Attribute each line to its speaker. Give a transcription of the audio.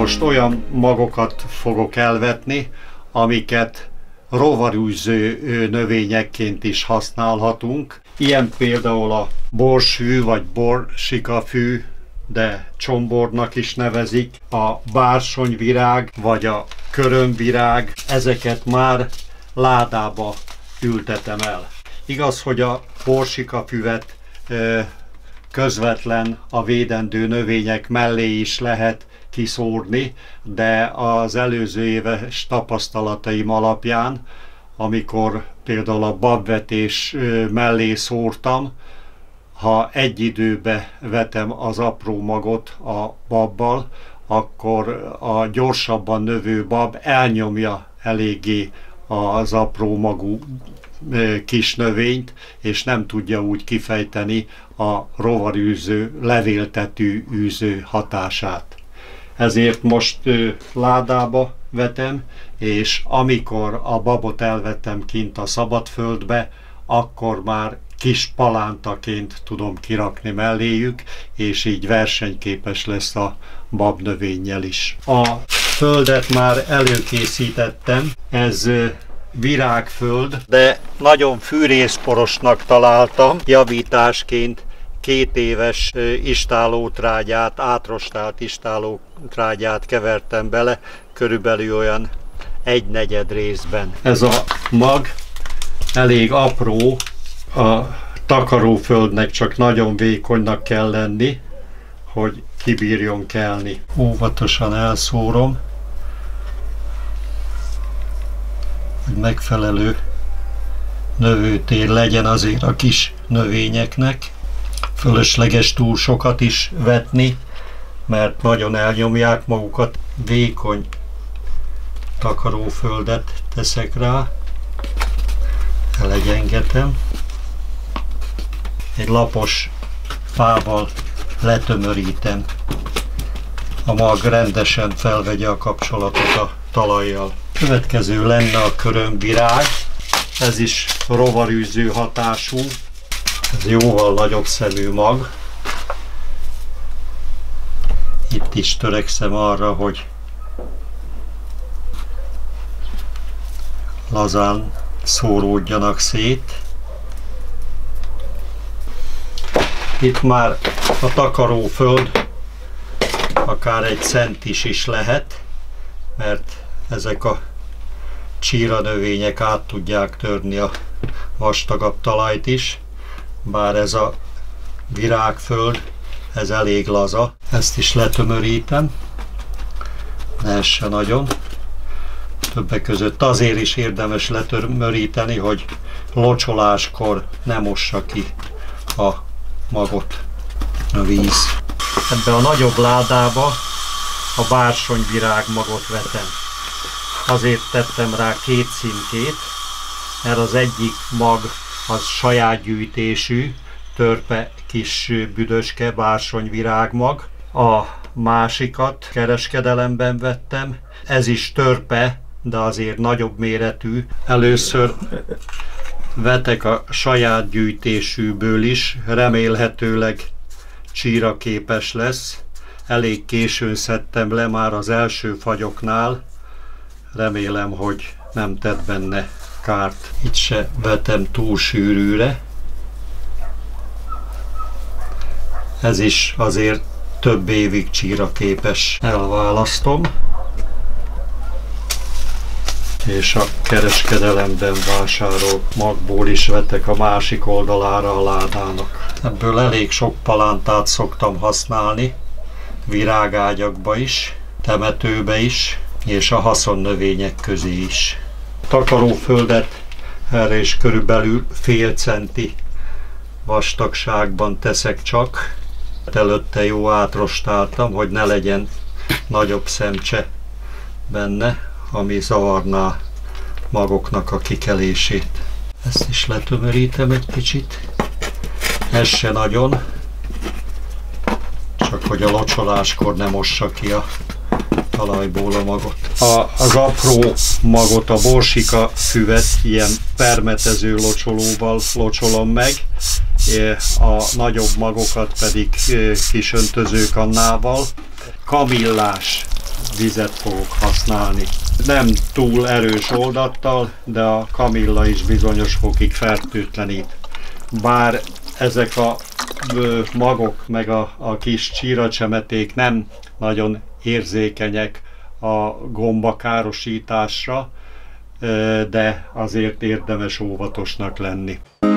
Speaker 1: most olyan magokat fogok elvetni, amiket rovarűző növényekként is használhatunk. Ilyen például a borsfű vagy borsikafű, de csombornak is nevezik, a bársonyvirág vagy a körömvirág, ezeket már ládába ültetem el. Igaz, hogy a borsikafüvet közvetlen a védendő növények mellé is lehet kiszórni, de az előző éves tapasztalataim alapján, amikor például a babvetés mellé szórtam, ha egy időbe vetem az apró magot a babbal, akkor a gyorsabban növő bab elnyomja eléggé az apró magú kis növényt, és nem tudja úgy kifejteni a rovarűző, levéltető űző hatását. Ezért most ládába vetem, és amikor a babot elvettem kint a szabadföldbe, akkor már kis palántaként tudom kirakni melléjük, és így versenyképes lesz a babnövényel is. A földet már előkészítettem, ez virágföld, de nagyon fűrészporosnak találtam. Javításként 2 éves istálótrágyát, átrostált istálótrágyát kevertem bele, körülbelül olyan 1/4 részben. Ez a mag elég apró, a takaróföldnek csak nagyon vékonynak kell lenni, hogy kibírjon kelni. Óvatosan elszórom, hogy megfelelő növőtér legyen azért a kis növényeknek. Fölösleges túl sokat is vetni, mert nagyon elnyomják magukat. Vékony takaróföldet teszek rá, elegyengetem. Egy lapos fával letömörítem. A mag rendesen felvegye a kapcsolatot a talajjal. Következő lenne a körömvirág. Ez is rovarűző hatású. Ez jóval nagyobb szemű mag. Itt is törekszem arra, hogy lazán szóródjanak szét. Itt már a takaróföld akár 1 centis is lehet, mert ezek a csíranövények át tudják törni a vastagabb talajt is, bár ez a virágföld, ez elég laza. Ezt is letömörítem, ne essen nagyon. Többek között azért is érdemes letömöríteni, hogy locsoláskor ne mossa ki a magot a víz. Ebbe a nagyobb ládába a bársonyvirág magot vetem. Azért tettem rá 2 címkét, mert az egyik mag az saját gyűjtésű, törpe kis büdöske bársonyvirágmag. A másikat kereskedelemben vettem. Ez is törpe, de azért nagyobb méretű. Először vetek a saját gyűjtésűből is, remélhetőleg csíraképes lesz. Elég későn szedtem le már az első fagyoknál. Remélem, hogy nem tett benne kárt. Itt se vetem túl sűrűre. Ez is azért több évig csíraképes. Elválasztom, és a kereskedelemben vásárolt magból is vetek a másik oldalára a ládának. Ebből elég sok palántát szoktam használni, virágágyakba is, temetőbe is, és a haszonnövények közé is. Takaróföldet erre is körülbelül fél centi vastagságban teszek csak. Előtte jó átrostáltam, hogy ne legyen nagyobb szemcse benne, ami zavarná magoknak a kikelését. Ezt is letömörítem egy kicsit. Ez se nagyon, csak hogy a locsoláskor ne mossa ki a talajból a magot. Az apró magot, a borsika füvet ilyen permetező locsolóval locsolom meg, a nagyobb magokat pedig kis öntözőkannával. Kamillás vizet fogok használni. Nem túl erős oldattal, de a kamilla is bizonyos fokig fertőtlenít. Bár ezek a magok meg a kis csíracsemeték nem nagyon érzékenyek a gomba károsításra, de azért érdemes óvatosnak lenni.